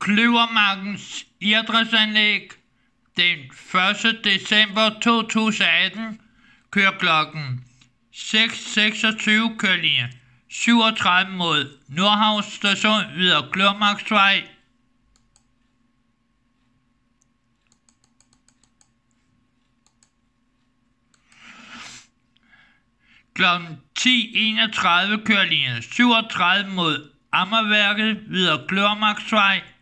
Kløvermarkens idrætsanlæg den 1. december 2018 kører klokken 6.26 kører linje 37 mod Nordhavn Station videre Kløvermarksvej. Klokken 10.31 kører linje 37 mod Amagerværket videre Kløvermarksvej.